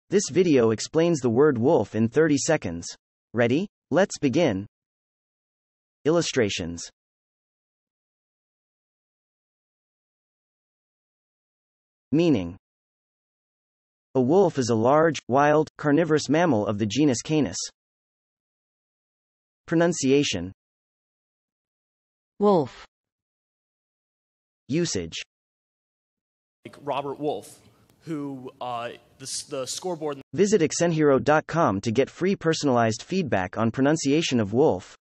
This video explains the word wolf in 30 seconds. Ready? Let's begin. Illustrations. Meaning. A wolf is a large, wild, carnivorous mammal of the genus Canis. Pronunciation. Wolf. Usage. Like Robert Wolf, who the scoreboard. Visit exenhero.com to get free personalized feedback on pronunciation of wolf.